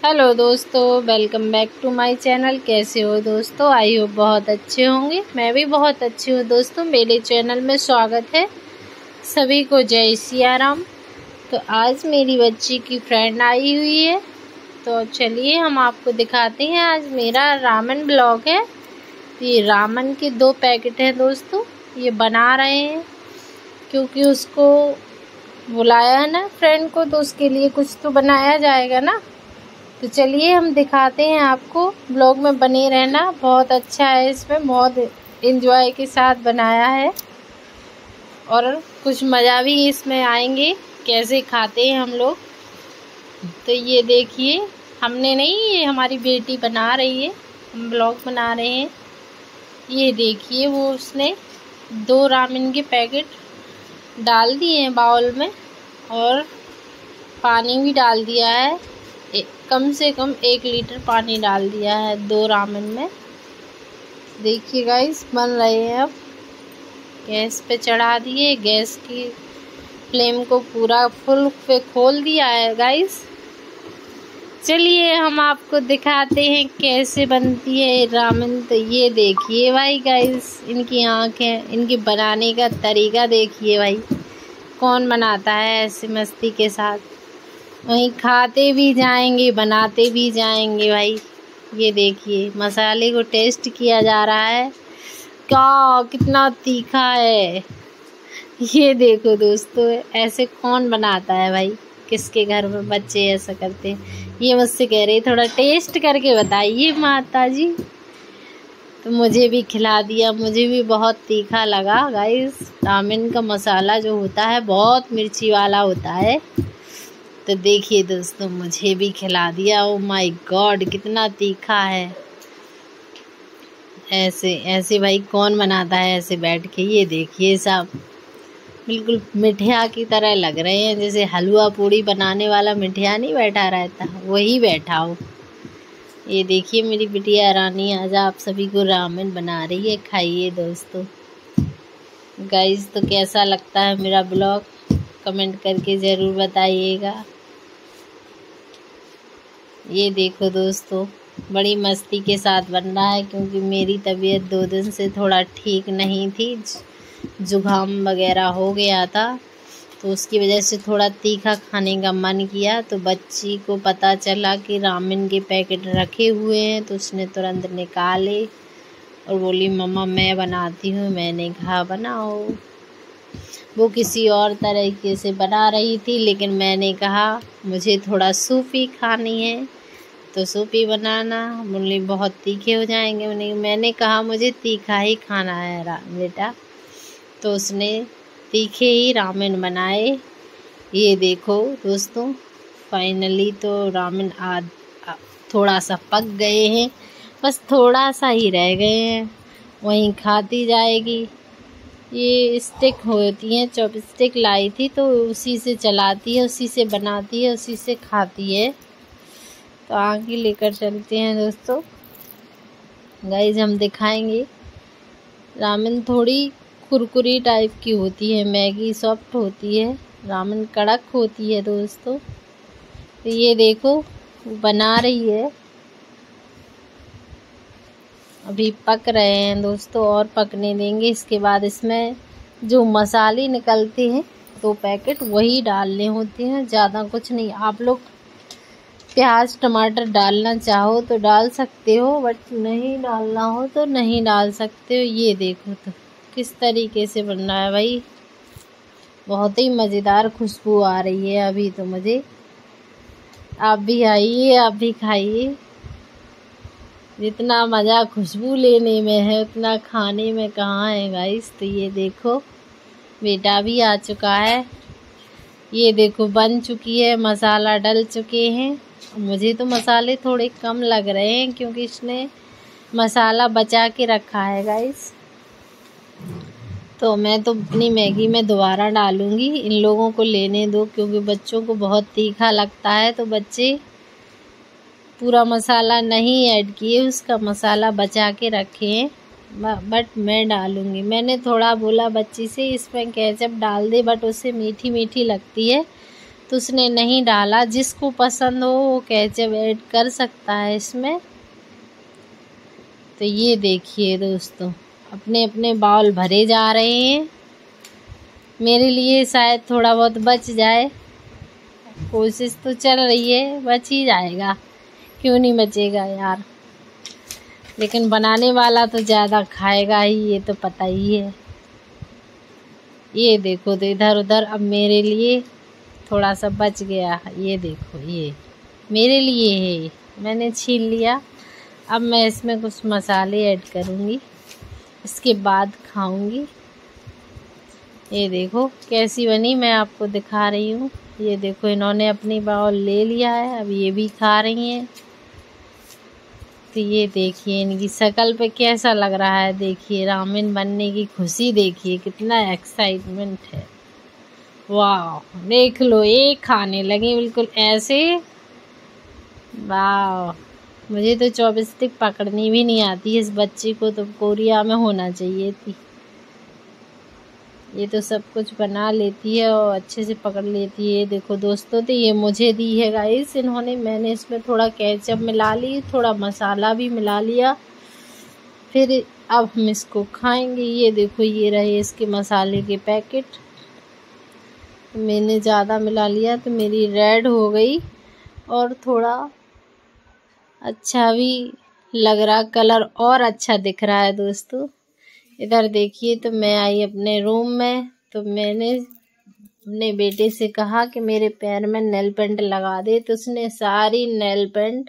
Hello दोस्तों, welcome back to my channel. कैसे हो दोस्तों? आई होप बहुत अच्छे होंगे। मैं भी बहुत अच्छी हूँ दोस्तों। मेरे चैनल में स्वागत है सभी को। जय सिया राम। तो आज मेरी बच्ची की फ्रेंड आई हुई है, तो चलिए हम आपको दिखाते हैं। आज मेरा रामेन ब्लॉग है। ये रामेन के 2 पैकेट हैं दोस्तों। ये बना रहे हैं क्योंकि उसको बुलाया है ना फ्रेंड को, तो उसके लिए कुछ तो बनाया जाएगा ना। तो चलिए हम दिखाते हैं आपको। ब्लॉग में बने रहना। बहुत अच्छा है, इसमें बहुत एंजॉय के साथ बनाया है और कुछ मज़ा भी इसमें आएंगे। कैसे खाते हैं हम लोग, तो ये देखिए। हमने नहीं, ये हमारी बेटी बना रही है। हम ब्लॉग बना रहे हैं। ये देखिए, वो उसने 2 रामेन के पैकेट डाल दिए हैं बाउल में और पानी भी डाल दिया है। कम से कम 1 लीटर पानी डाल दिया है 2 रामेन में। देखिए गाइस, बन रहे हैं। अब गैस पे चढ़ा दिए। गैस की फ्लेम को पूरा फुल पे खोल दिया है गाइस। चलिए हम आपको दिखाते हैं कैसे बनती है रामेन। तो ये देखिए भाई गाइस, इनकी आँखें, इनकी बनाने का तरीका देखिए भाई। कौन बनाता है ऐसे मस्ती के साथ? वहीं खाते भी जाएंगे, बनाते भी जाएंगे भाई। ये देखिए, मसाले को टेस्ट किया जा रहा है। क्या कितना तीखा है ये देखो दोस्तों। ऐसे कौन बनाता है भाई? किसके घर में बच्चे ऐसा करते हैं? ये मुझसे कह रहे थोड़ा टेस्ट करके बताइए माता जी। तो मुझे भी खिला दिया। मुझे भी बहुत तीखा लगा गाइस। रामेन का मसाला जो होता है बहुत मिर्ची वाला होता है। तो देखिए दोस्तों, मुझे भी खिला दिया। ओ माय गॉड, कितना तीखा है। ऐसे ऐसे भाई कौन बनाता है ऐसे बैठ के? ये देखिए, सब बिल्कुल मिठिया की तरह लग रहे हैं। जैसे हलवा पूड़ी बनाने वाला मिठिया नहीं बैठा रहता, वही बैठा हो। ये देखिए, मेरी बिटिया रानी आज आप सभी को रामेन बना रही है। खाइए दोस्तों। गाइस, तो कैसा लगता है मेरा ब्लॉग? कमेंट करके ज़रूर बताइएगा। ये देखो दोस्तों, बड़ी मस्ती के साथ बन रहा है क्योंकि मेरी तबीयत 2 दिन से थोड़ा ठीक नहीं थी। जुकाम वगैरह हो गया था, तो उसकी वजह से थोड़ा तीखा खाने का मन किया। तो बच्ची को पता चला कि रामेन के पैकेट रखे हुए हैं, तो उसने तुरंत निकाले और बोली मम्मा मैं बनाती हूँ। मैंने कहा बनाओ। वो किसी और तरीके से बना रही थी, लेकिन मैंने कहा मुझे थोड़ा सूफी खानी है तो सूफी बनाना। बोली बहुत तीखे हो जाएंगे। मैंने कहा मुझे तीखा ही खाना है बेटा। तो उसने तीखे ही रामेन बनाए। ये देखो दोस्तों, फाइनली तो रामेन थोड़ा सा पक गए हैं। बस थोड़ा सा ही रह गए हैं, वहीं खाती जाएगी। ये स्टिक होती हैं, चॉपस्टिक लाई थी तो उसी से चलाती है, उसी से बनाती है, उसी से खाती है। तो आगे लेकर चलते हैं दोस्तों। गाइस, हम दिखाएंगे। रामेन थोड़ी कुरकुरी टाइप की होती है, मैगी सॉफ्ट होती है, रामेन कड़क होती है दोस्तों। तो ये देखो, बना रही है। अभी पक रहे हैं दोस्तों और पकने देंगे। इसके बाद इसमें जो मसाले निकलते हैं 2 पैकेट, वही डालने होते हैं, ज़्यादा कुछ नहीं। आप लोग प्याज टमाटर डालना चाहो तो डाल सकते हो, बट नहीं डालना हो तो नहीं डाल सकते हो। ये देखो तो किस तरीके से बन रहा है भाई। बहुत ही मज़ेदार खुशबू आ रही है अभी तो मुझे। आप भी आइए, आप भी खाइए। जितना मज़ा खुशबू लेने में है उतना खाने में कहाँ है गाइस। तो ये देखो, बेटा भी आ चुका है। ये देखो, बन चुकी है, मसाला डल चुके हैं। मुझे तो मसाले थोड़े कम लग रहे हैं क्योंकि इसने मसाला बचा के रखा है गाइस। तो मैं तो अपनी मैगी में दोबारा डालूँगी। इन लोगों को लेने दो क्योंकि बच्चों को बहुत तीखा लगता है, तो बच्चे पूरा मसाला नहीं ऐड किए, उसका मसाला बचा के रखे हैं। बट मैं डालूँगी। मैंने थोड़ा बोला बच्ची से इसमें केचप डाल दे, बट उसे मीठी मीठी लगती है तो उसने नहीं डाला। जिसको पसंद हो वो केचप ऐड कर सकता है इसमें। तो ये देखिए दोस्तों, अपने अपने बाउल भरे जा रहे हैं। मेरे लिए शायद थोड़ा बहुत बच जाए, कोशिश तो चल रही है, बच ही जाएगा, क्यों नहीं बचेगा यार। लेकिन बनाने वाला तो ज़्यादा खाएगा ही, ये तो पता ही है। ये देखो तो इधर उधर अब मेरे लिए थोड़ा सा बच गया। ये देखो, ये मेरे लिए है, मैंने छील लिया। अब मैं इसमें कुछ मसाले ऐड करूँगी, इसके बाद खाऊंगी। ये देखो कैसी बनी, मैं आपको दिखा रही हूँ। ये देखो इन्होंने अपनी बाउल ले लिया है, अब ये भी खा रही हैं। तो ये देखिए इनकी शक्ल पे कैसा लग रहा है। देखिए रामेन बनने की खुशी, देखिए कितना एक्साइटमेंट है। वाह, देख लो, एक खाने लगे बिल्कुल ऐसे। वाह, मुझे तो चॉपस्टिक पकड़नी भी नहीं आती। इस बच्ची को तो कोरिया में होना चाहिए थी। ये तो सब कुछ बना लेती है और अच्छे से पकड़ लेती है। देखो दोस्तों, तो ये मुझे दी है गाइस इन्होंने। मैंने इसमें थोड़ा केचप मिला ली, थोड़ा मसाला भी मिला लिया। फिर अब हम इसको खाएंगे। ये देखो, ये रहे इसके मसाले के पैकेट। मैंने ज़्यादा मिला लिया तो मेरी रेड हो गई और थोड़ा अच्छा भी लग रहा, कलर और अच्छा दिख रहा है दोस्तों। इधर देखिए, तो मैं आई अपने रूम में। तो मैंने अपने बेटे से कहा कि मेरे पैर में नेल पेंट लगा दे। तो उसने सारी नेल पेंट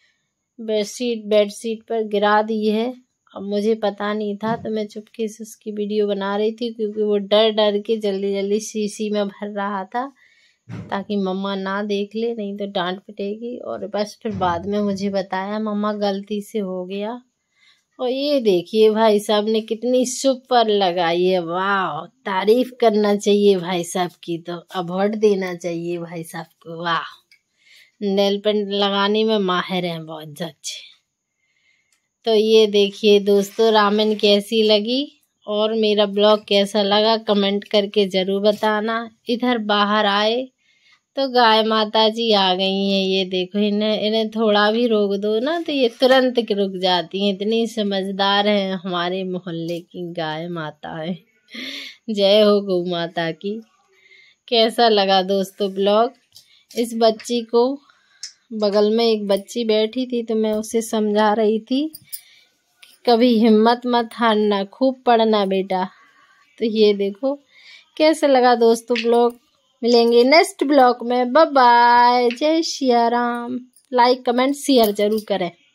बेडशीट पर गिरा दी है। अब मुझे पता नहीं था, तो मैं चुपके से उसकी वीडियो बना रही थी, क्योंकि वो डर डर के जल्दी जल्दी शीशी में भर रहा था, ताकि मम्मा ना देख ले, नहीं तो डांट पिटेगी। और बस फिर बाद में मुझे बताया मम्मा गलती से हो गया। और ये देखिए भाई साहब ने कितनी सुपर लगाई है। वाह, तारीफ करना चाहिए भाई साहब की, तो अवार्ड देना चाहिए भाई साहब को। वाह, नेल पेंट लगाने में माहिर हैं बहुत अच्छे। तो ये देखिए दोस्तों, रामेन कैसी लगी और मेरा ब्लॉग कैसा लगा कमेंट करके ज़रूर बताना। इधर बाहर आए तो गाय माता जी आ गई हैं। ये देखो, इन्हें थोड़ा भी रोक दो ना तो ये तुरंत रुक जाती हैं। इतनी समझदार हैं हमारे मोहल्ले की गाय माताएं। जय हो गौ माता की। कैसा लगा दोस्तों ब्लॉग। इस बच्ची को, बगल में एक बच्ची बैठी थी, तो मैं उसे समझा रही थी कि कभी हिम्मत मत हारना, खूब पढ़ना बेटा। तो ये देखो कैसा लगा दोस्तों ब्लॉग। मिलेंगे नेक्स्ट ब्लॉग में। बाय बाय, जय Siya Ram. Like comment share जरूर करें।